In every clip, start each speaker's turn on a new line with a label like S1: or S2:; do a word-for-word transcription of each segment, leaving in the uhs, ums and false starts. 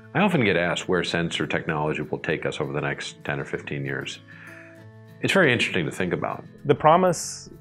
S1: I often get asked where sensor technology will take us over the next ten or fifteen years. It's very interesting to think about.
S2: The promise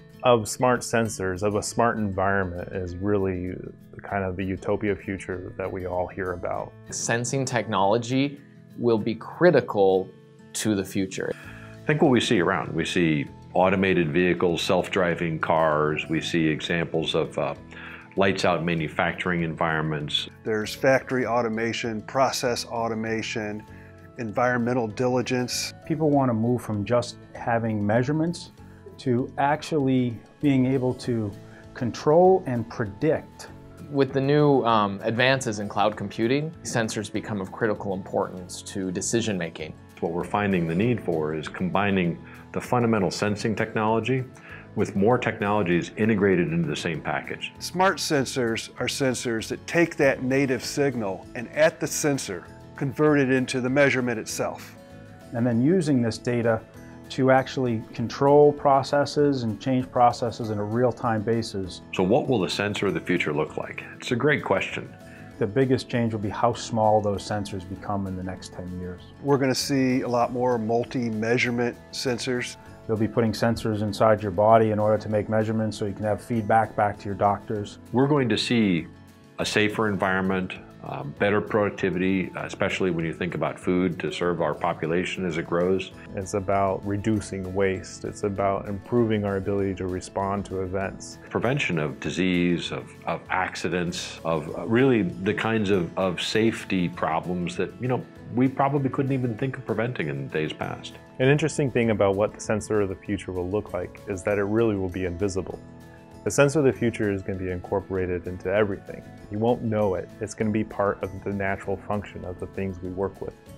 S2: of smart sensors, of a smart environment, is really kind of the utopia future that we all hear about.
S3: Sensing technology will be critical to the future.
S1: Think what we see around. We see automated vehicles, self-driving cars. We see examples of uh, lights out manufacturing environments.
S4: There's factory automation, process automation, environmental diligence.
S5: People want to move from just having measurements to actually being able to control and predict.
S3: With the new um, advances in cloud computing, sensors become of critical importance to decision making.
S1: What we're finding the need for is combining the fundamental sensing technology with more technologies integrated into the same package.
S4: Smart sensors are sensors that take that native signal and at the sensor convert it into the measurement itself.
S5: And then using this data to actually control processes and change processes in a real-time basis.
S1: So what will the sensor of the future look like? It's a great question.
S5: The biggest change will be how small those sensors become in the next ten years.
S4: We're going to see a lot more multi-measurement sensors.
S5: They'll be putting sensors inside your body in order to make measurements so you can have feedback back to your doctors.
S1: We're going to see a safer environment, um, better productivity, especially when you think about food to serve our population as it grows.
S2: It's about reducing waste. It's about improving our ability to respond to events.
S1: Prevention of disease, of, of accidents, of uh, really the kinds of, of safety problems that, you know, we probably couldn't even think of preventing in days past.
S2: An interesting thing about what the sensor of the future will look like is that it really will be invisible. The sensor of the future is going to be incorporated into everything. You won't know it. It's going to be part of the natural function of the things we work with.